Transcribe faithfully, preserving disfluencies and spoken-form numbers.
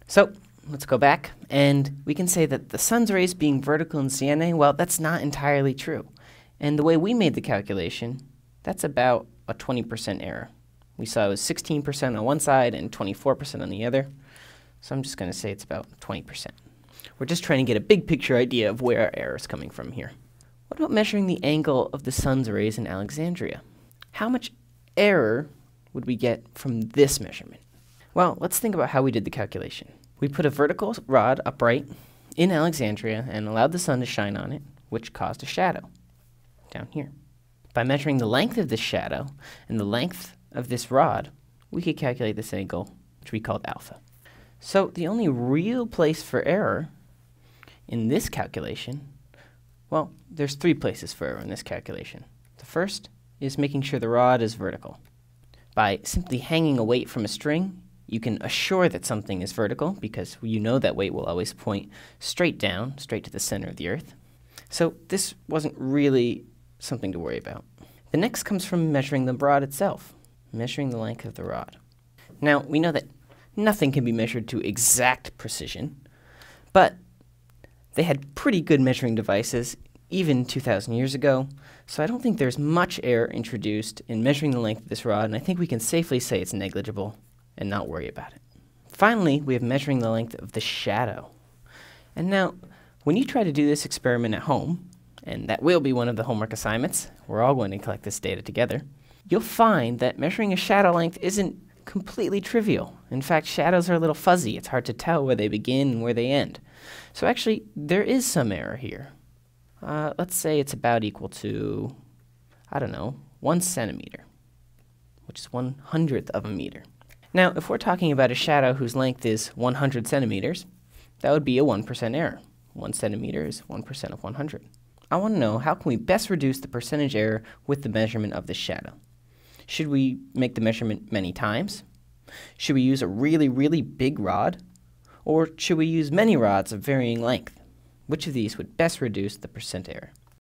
So let's go back, and we can say that the sun's rays being vertical in Siena, well, that's not entirely true. And the way we made the calculation, that's about a twenty percent error. We saw it was sixteen percent on one side and twenty-four percent on the other. So I'm just going to say it's about twenty percent. We're just trying to get a big picture idea of where our error is coming from here. What about measuring the angle of the sun's rays in Alexandria? How much error would we get from this measurement? Well, let's think about how we did the calculation. We put a vertical rod upright in Alexandria and allowed the sun to shine on it, which caused a shadow down here. By measuring the length of this shadow and the length of this rod, we could calculate this angle, which we called alpha. So the only real place for error in this calculation, well, there's three places for error in this calculation. The first is making sure the rod is vertical. By simply hanging a weight from a string, you can assure that something is vertical because you know that weight will always point straight down, straight to the center of the earth. So this wasn't really something to worry about. The next comes from measuring the rod itself, measuring the length of the rod. Now, we know that nothing can be measured to exact precision, but they had pretty good measuring devices even two thousand years ago, so I don't think there's much error introduced in measuring the length of this rod, and I think we can safely say it's negligible and not worry about it. Finally, we have measuring the length of the shadow. And now, when you try to do this experiment at home, and that will be one of the homework assignments, we're all going to collect this data together, you'll find that measuring a shadow length isn't completely trivial. In fact, shadows are a little fuzzy. It's hard to tell where they begin and where they end. So actually, there is some error here. Uh, let's say it's about equal to, I don't know, one centimeter, which is one hundredth of a meter. Now, if we're talking about a shadow whose length is one hundred centimeters, that would be a one percent error. one centimeter is one percent of one hundred. I want to know, how can we best reduce the percentage error with the measurement of this shadow? Should we make the measurement many times? Should we use a really, really big rod? Or should we use many rods of varying length? Which of these would best reduce the percent error?